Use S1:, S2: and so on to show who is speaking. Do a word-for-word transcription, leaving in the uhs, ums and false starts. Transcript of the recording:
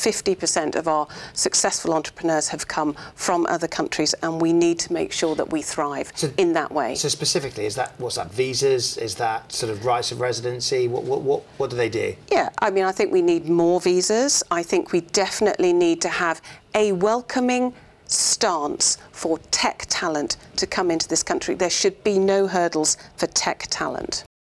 S1: fifty percent of our successful entrepreneurs have come from other countries, and we need to make sure that we thrive
S2: so,
S1: in that way.
S2: So specifically, is that, what's that, visas? Is that sort of rights of residency? What, what, what, what do they do?
S1: Yeah, I mean, I think we need more visas. I think we definitely need to have a welcoming stance for tech talent to come into this country. There should be no hurdles for tech talent.